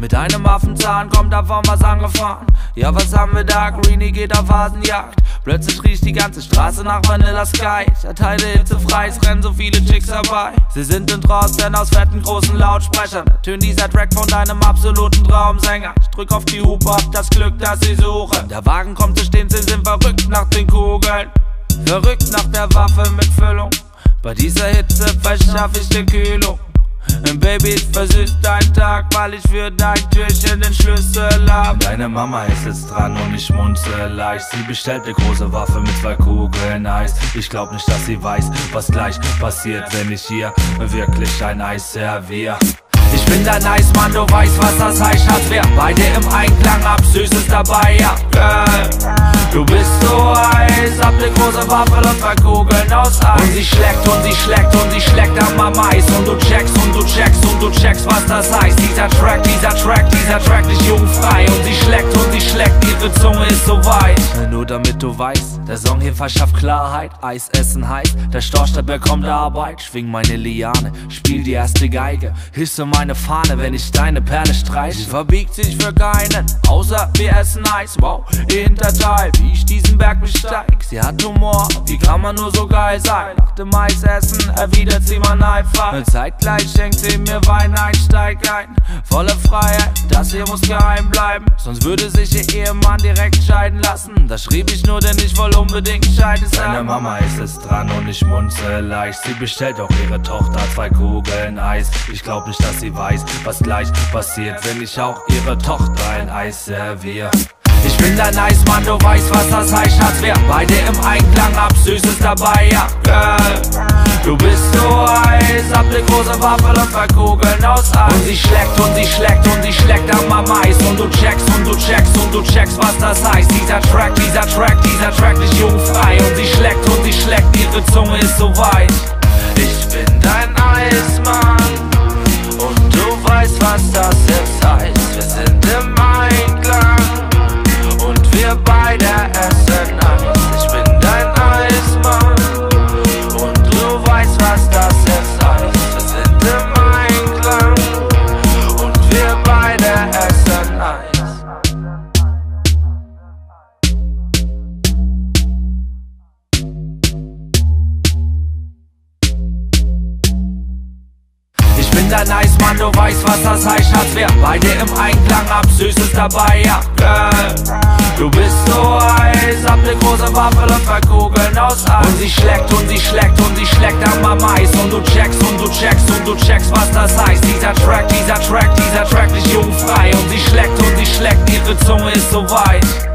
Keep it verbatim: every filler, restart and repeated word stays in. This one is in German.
Mit einem Affenzahn kommt davon was angefahren. Ja, was haben wir da? Greenie geht auf Hasenjagd. Plötzlich riecht die ganze Straße nach Vanilla Sky. Erteile hitzefrei, es rennen so viele Chicks herbei. Sie sind in Trance, denn aus fetten großen Lautsprechern ertönt dieser Track von deinem absoluten Traumsänger. Ich drück auf die Hupe, hab das Glück, das sie suchen. Der Wagen kommt zu stehen, sie sind verrückt nach den Kugeln. Verrückt nach der Waffe mit Füllung. Bei dieser Hitze verschaff ich dir Kühlung. Und Baby, ich versüß deinen Tag, weil ich für dein Türchen den Schlüssel hab. Deine Mama ist jetzt dran und ich schmunzel leicht. Sie bestellt eine große Waffe mit zwei Kugeln Eis. Ich glaub nicht, dass sie weiß, was gleich passiert, wenn ich hier wirklich ein Eis servier. Ich bin dein Eismann, du weißt, was das heißt, Schatz. Wer bei dir im Einklang ab, Süßes dabei, ja, Girl. Du bist so heiß, hab ne große Waffe und zwei Kugeln aus Eis. Und sie schlägt und sie schlägt und sie schlägt am Mais. Und du checkst und du checkst und du checkst, was das heißt. Dieser Track, dieser Track, dieser Track nicht jugendfrei. Und sie schlägt und sie schlägt, ihre Zunge ist so weich. Nur damit du weißt, der Song hier verschafft Klarheit. Eis essen heißt, der Storch, der bekommt Arbeit. Schwing meine Liane, spiel die erste Geige. Hisse meine Fahne, wenn ich deine Perle streich. Sie verbiegt sich für keinen, außer wir essen Eis. Wow, ihr Hinterteil, wie ich diesen Berg besteig. Sie hat Humor, wie kann man nur so geil sein? Nach dem Eisessen erwidert sie mein einfach. Und zeitgleich schenkt sie mir Wein ein, steig ein. Volle Freiheit, das hier muss geheim bleiben. Sonst würde sich ihr Ehemann direkt scheiden lassen. Das schrieb ich nur, denn ich woll unbedingt scheiden sein. Deine Mama ist es dran und ich schmunzel leicht. Sie bestellt auch ihre Tochter zwei Kugeln Eis. Ich glaub nicht, dass sie weiß, was gleich passiert, wenn ich auch ihre Tochter ein Eis servier. Ich bin dein Eismann, du weißt, was das heißt, Schatz. Wer bei dir im Einklang ab, Süßes dabei, ja, Girl. Du bist so heiß, hab ne große Waffe und zwei Kugeln aus Eis. Und sie schlägt und sie schlägt und sie schlägt am Mais. Und du checkst und du checkst und du checkst, was das heißt. Dieser Track, dieser Track, dieser Track nicht jugendfrei. Und sie schlägt und sie schlägt, ihre Zunge ist so weich. Ich bin dein Eismann und du weißt, was das jetzt heißt. Wir sind im Einklang und wir beide essen Eis. Ich bin dein Eismann und du weißt, was das jetzt heißt. Wir sind im Einklang und wir beide essen Eis. Ich bin dein Eismann, du weißt, was das heißt, Schatz. Wer bei dir im Einklang ab, Süßes dabei, ja, Girl. Du bist so heiß, hab ne große Waffe und zwei Kugeln aus Eis. Und sie schlägt und sie schlägt und sie schlägt am Mais. Und du checkst und du checkst und du checkst, was das heißt. Dieser Track, dieser Track, dieser Track nicht jugendfrei. Und sie schlägt und sie schlägt, ihre Zunge ist so weich.